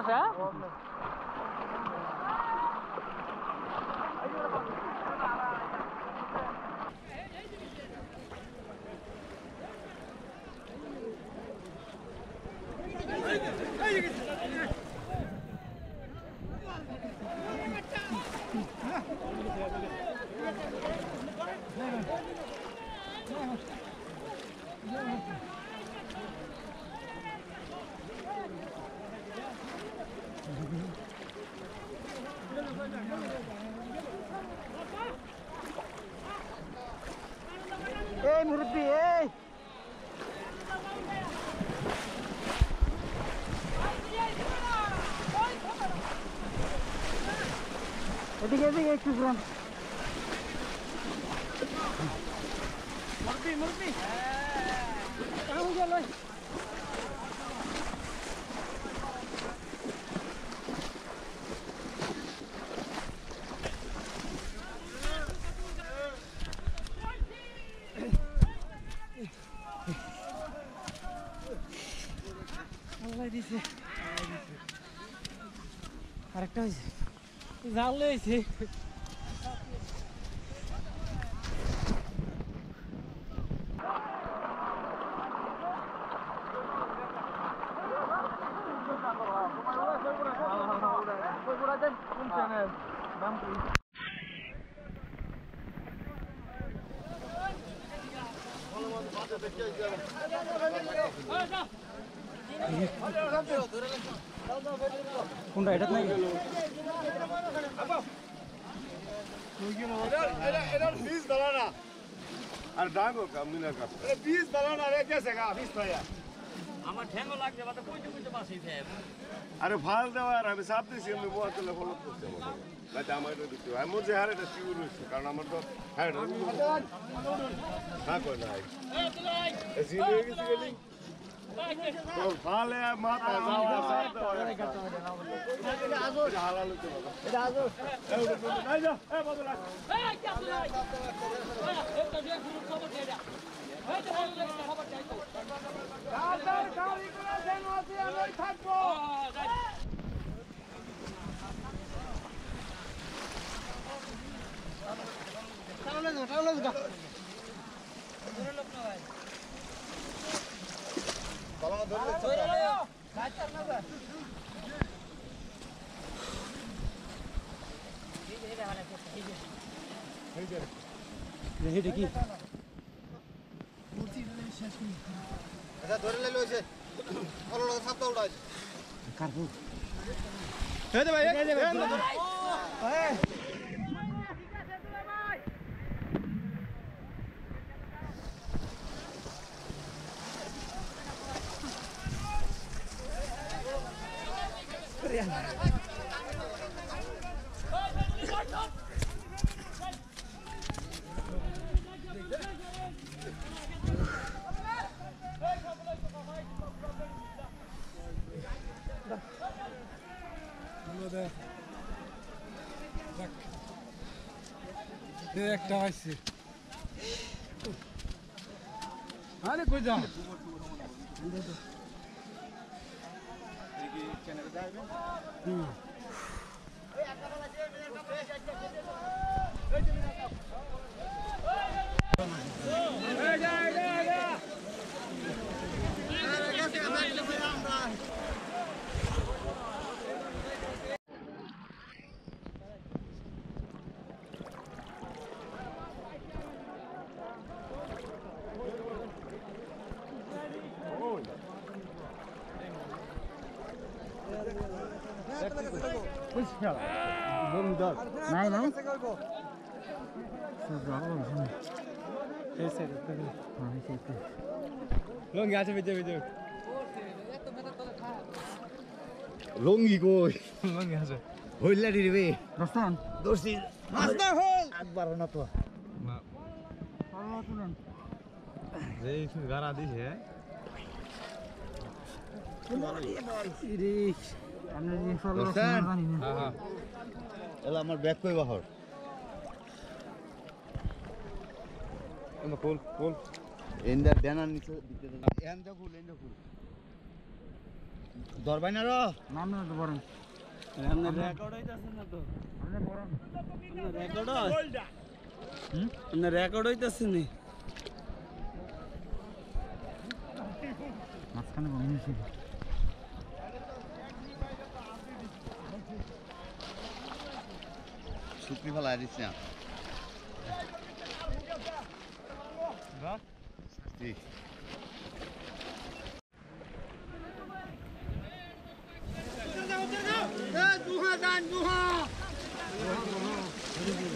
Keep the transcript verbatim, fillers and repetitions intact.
আছে এই মুরব্বি এই এদিকে এদিকে একটু গ্রাম মুরব্বি মুরব্বি হ্যাঁ গেল আল্লাহ দিছে আরেকটা হয়েছে জাল হয়েছে কোনটা এটা নাই আর ডাঙ্গো কামিনা কাপ এ बीस দালানা রে কেসে গা बीस ভাইয়া আমার ঠ্যাঙ্গো লাগছে বাতে কইতে কইতে বাসি সাহেব আরে ফাল দেওয়া আর আমি সাপ দিছি আমি মোয়া তুলে ফলো করতে বলে লাইতে আমার এটা দিতে আমি মোর যে হারেটা সিউর হইছে কারণ আমার তো হ্যাঁ না কই নাই এ জিলে গেছি গেলি তো ফালে মাথা যাওয়া সাপ দেওয়া এটা আজো হালাল হইতে বাবা এটা আজো এই নাই যা এ বদলা এই কি আসলে একটা যে গুরু খবর দেয়া এই তো বল লাগে খবর চাই তো দাদার গাড়ি করে দেন আছে আমি থাকবো তাহলে না তাহলে না ধরে লোক না ভাই বাবা ধরে ধরে লও কাটছ না ভাই এই যে এটা হারা এই যে এই যে এটা কি মূর্তি শেষ করি আচ্ছা ধরে লইলো এসে ভালো লাগে সাপ দাও উড়াই কাটবো এই দে ভাই এই দে ভাই এই একটা আছে আরে কই যাও দেখি চ্যানেলে যাবে হুম এই একটা বলা আছে একটা ফ্রেশ একটা এই যে মিনা কাপ এই যা যা যা আরে কাছে আমাইলে ভাই আমরা নাই নাই লঙ্গি আছে বেজে বেজে লঙ্গি কই লঙ্গি আছে হইলা দিবে দস্তান দোষী মাস্টার হল একবার না তো না পারলো তুলেন এই গারা দিছে আমার ব্যাগ কই বাহর ফুল ফুল এন্ডা ব্যানার নিচে দিতে এন্ডা ফুল এন্ডা ফুল দরবাই না র নাম না তো বরং আপনার রেকর্ড হইতাছে না তো আমরা বরং আপনার রেকর্ড হুম আপনার রেকর্ড হইতাছে নি মাঝখানে বমিয়েছি শুকনি ফেলা দিস না দুহা দান দুহা